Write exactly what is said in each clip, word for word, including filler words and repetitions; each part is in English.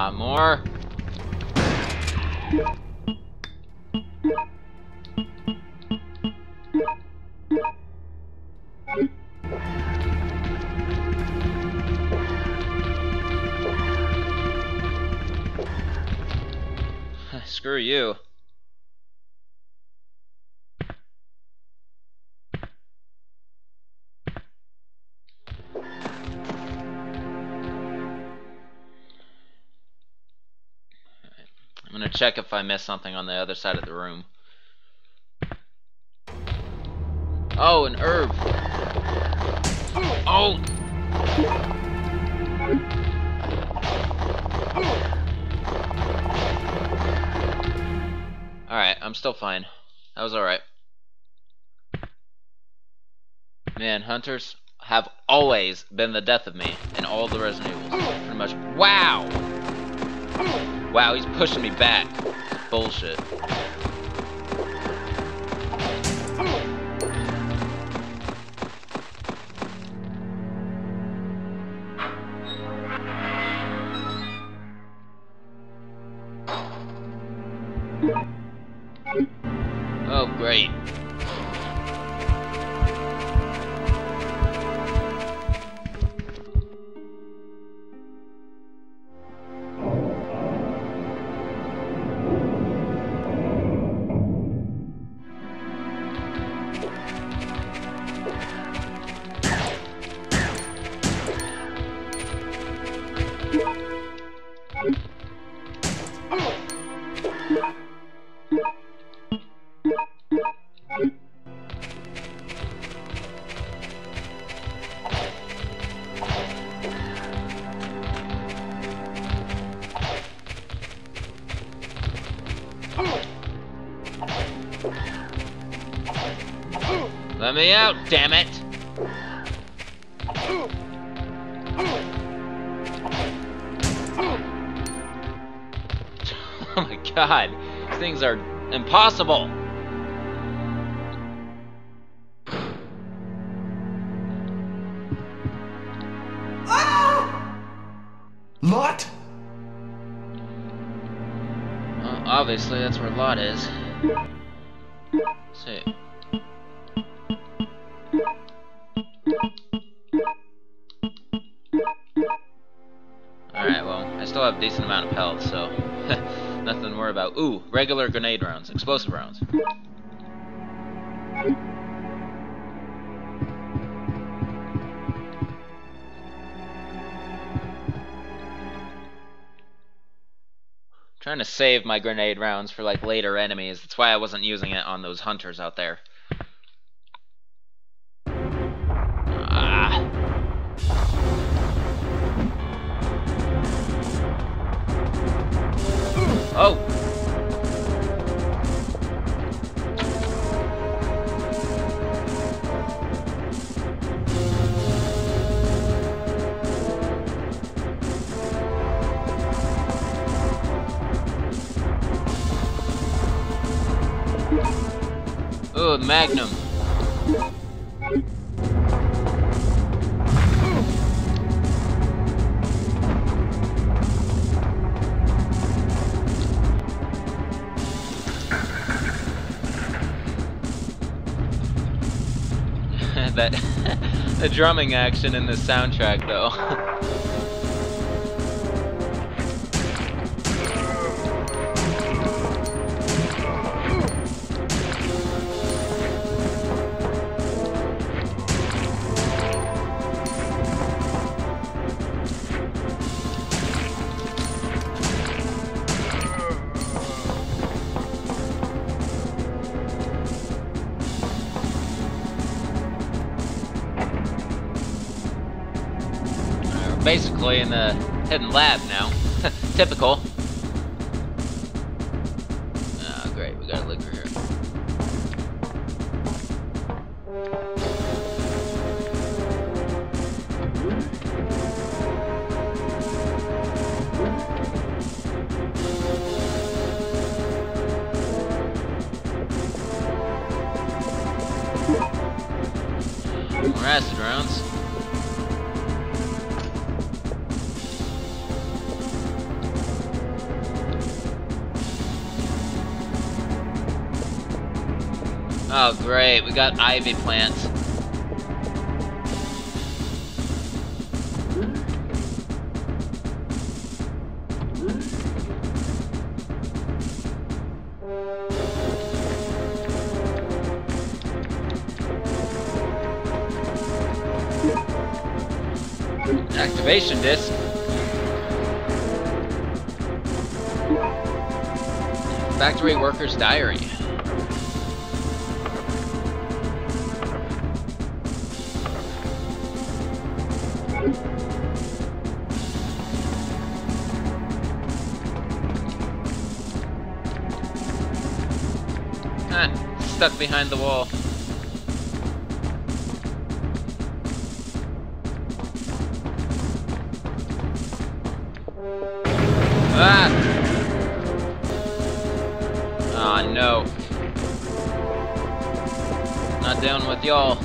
Ah, more. Screw you. I'm gonna check if I missed something on the other side of the room. Oh, an herb. Oh! Alright, I'm still fine. That was alright. Man, hunters have always been the death of me in all the Resident Evils. Pretty much. Wow! Wow, he's pushing me back. Bullshit. Oh, great. Let me out, damn it! Oh my god, these things are impossible! Ah! Lott? Well, obviously that's where Lott is. Let's see. Alright, well, I still have a decent amount of health, so nothing to worry about. Ooh, regular grenade rounds, explosive rounds. Trying to save my grenade rounds for like later enemies. That's why I wasn't using it on those hunters out there. Ah. Oh! Oh, the Magnum. that the drumming action in this soundtrack, though. Basically in the hidden lab now. Typical. Oh great, we got a liquor here. More acid rounds. Oh great, we got ivy plants. Activation disc. Factory worker's diary. Ah, stuck behind the wall. Ah! Oh no. Not down with y'all.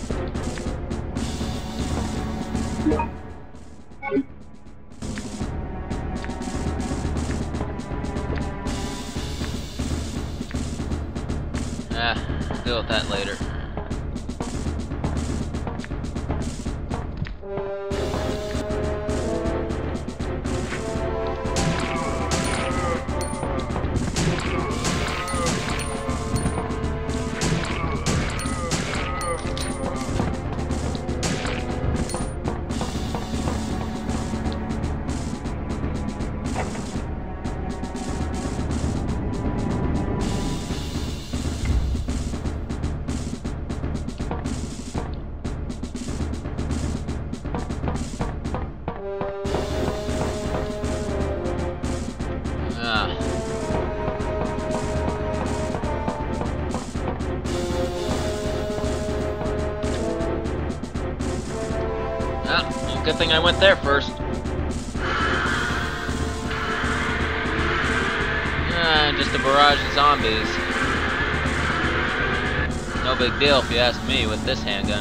Ah, deal with that later. Ah, good thing I went there first. Ah, just a barrage of zombies. No big deal if you ask me with this handgun.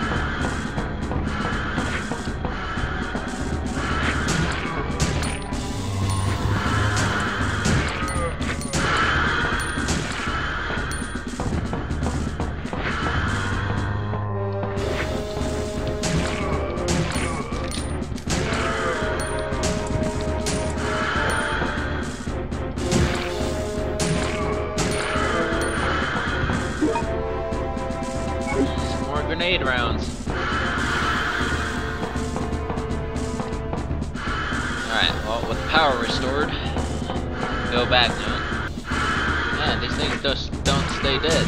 Grenade rounds. Alright, well, with power restored, go back now. Man, these things just don't stay dead.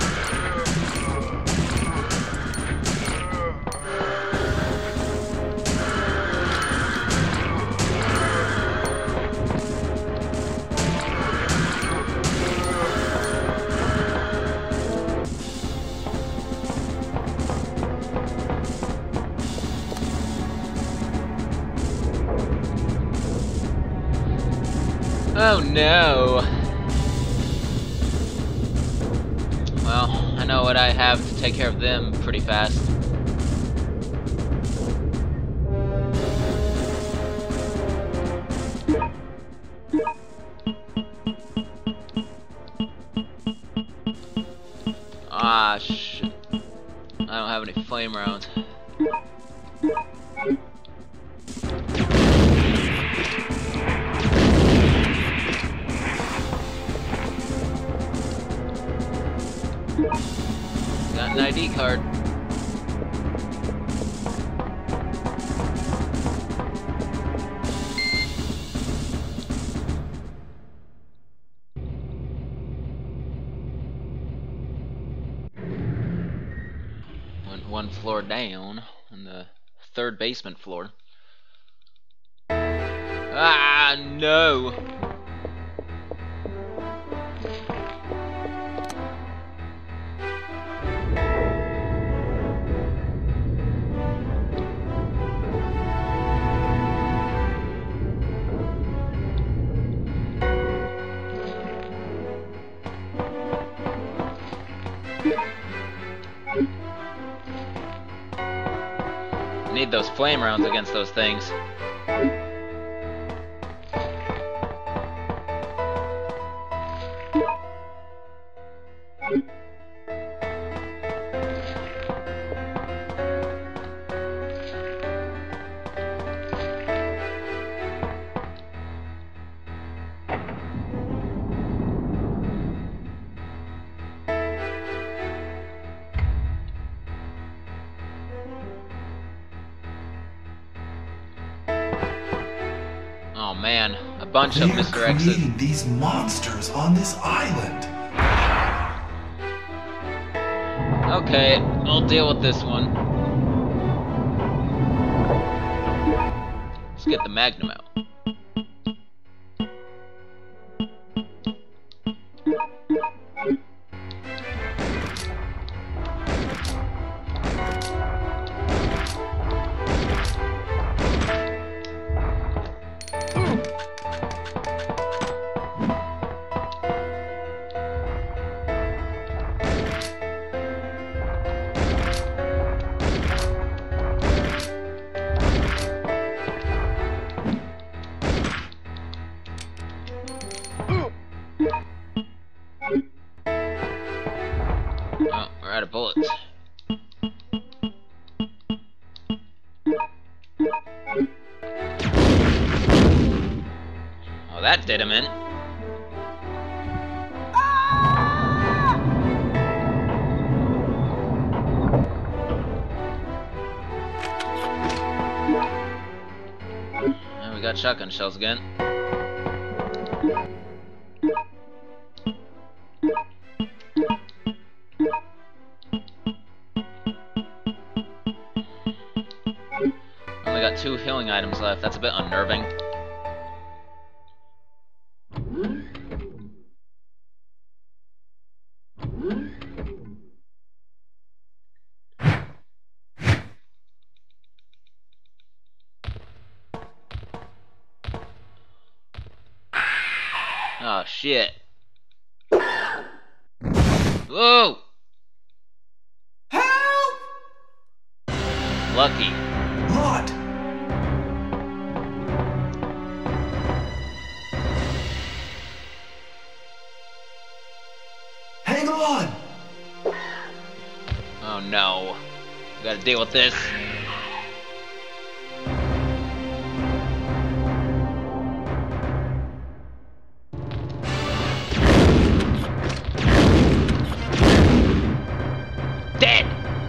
Oh no! Well, I know what I have to take care of them pretty fast. Ah, shit. I don't have any flame rounds. Got an I D card. Went one floor down on the third basement floor. Ah, no! Need those flame rounds against those things. man, a bunch They of are Mister X's. creating these monsters on this island. Okay, I'll deal with this one. Let's get the Magnum out. Oh, we're out of bullets. Oh, that did him in. And we got shotgun shells again. Only got two healing items left. That's a bit unnerving. Oh shit. Whoa! Help! Lucky. Lott! Hang on! Oh no. We gotta deal with this. Dead!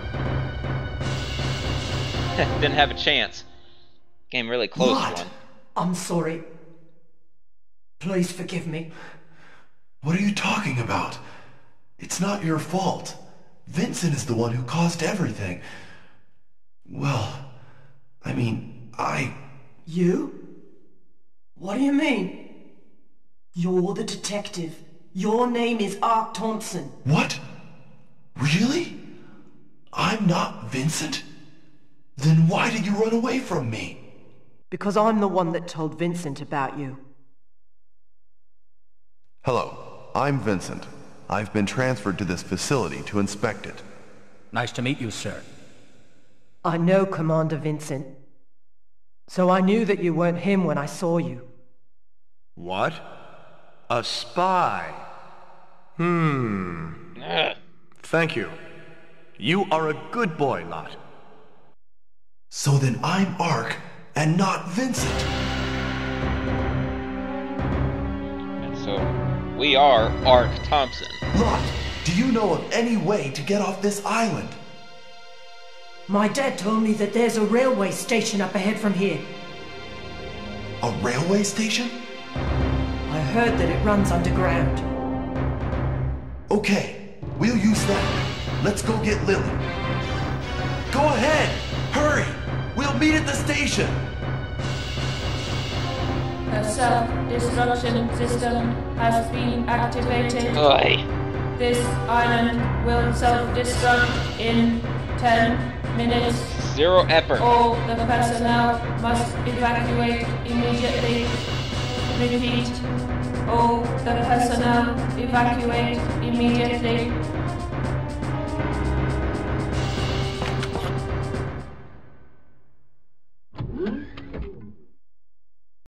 Didn't have a chance. Came really close Lott! to one. I'm sorry. Please forgive me. What are you talking about? It's not your fault. Vincent is the one who caused everything. Well, I mean, I... You? What do you mean? You're the detective. Your name is Ark Thompson. What? Really? I'm not Vincent? Then why did you run away from me? Because I'm the one that told Vincent about you. Hello, I'm Vincent. I've been transferred to this facility to inspect it. Nice to meet you, sir. I know Commander Vincent. So I knew that you weren't him when I saw you. What? A spy? Hmm. Ugh. Thank you. You are a good boy, Lott. So then I'm Ark and not Vincent. And so, we are Ark Thompson. Lott, do you know of any way to get off this island? My dad told me that there's a railway station up ahead from here. A railway station? I heard that it runs underground. Okay, we'll use that. Let's go get Lily. Go ahead! Hurry! We'll meet at the station! The self-destruction system has been activated. Oi. This island will self-destruct in ten minutes. Zero effort. All the personnel must evacuate immediately. Repeat. All the personnel evacuate immediately.